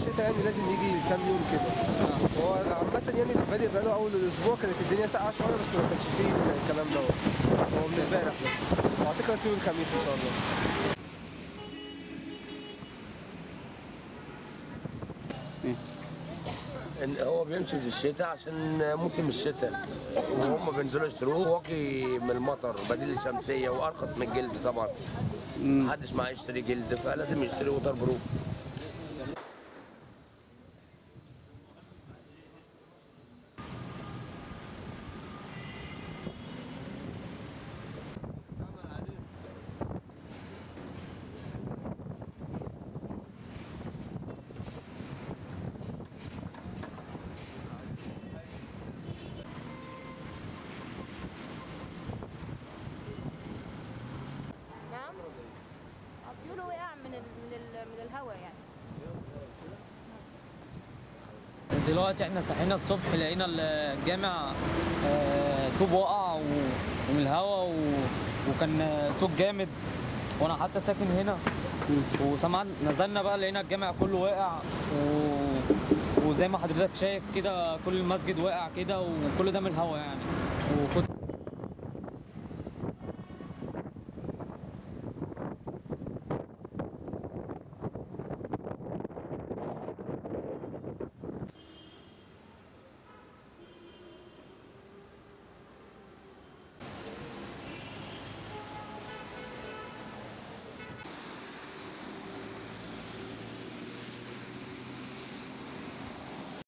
الشتاء يعني لازم يجي كام يوم كده. هو عامة يعني بادئ بقاله أول الأسبوع، كانت الدنيا ساقعة شوية بس ما كانش فيه الكلام دوت. هو من امبارح بس، وأعتقد هيسيب الخميس إن شاء الله. هو بيمشي في الشتاء عشان موسم الشتاء، وهم بينزلوا يشتروه واقي من المطر بديل الشمسيه وارخص من الجلد طبعا. محدش معاه يشتري جلد فلازم يشتري ووتر بروف. نعم. بيقولوا وقع من الهواء يعني. دلوقتي احنا صحينا الصبح لقينا الجامع طوب وقع ومن الهواء وكان صوت جامد، وانا حتى ساكن هنا وسمعنا. نزلنا بقى لقينا الجامع كله واقع وزي ما حضرتك شايف كده كل المسجد واقع كده، وكل ده من الهواء يعني. وكنت